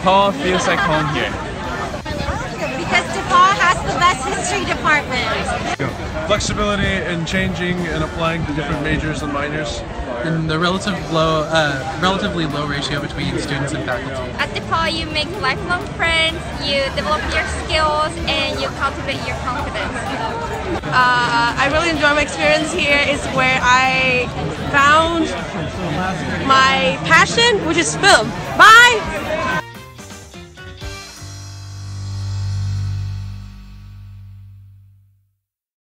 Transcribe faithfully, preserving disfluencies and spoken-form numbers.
DePaul feels like home here. Because DePaul has the best history department. Flexibility in changing and applying to different majors and minors. And the relative low, uh, relatively low ratio between students and faculty. At DePaul, you make lifelong friends, you develop your skills, and you cultivate your confidence. Uh, I really enjoy my experience here. It's where I found my passion, which is film. Bye!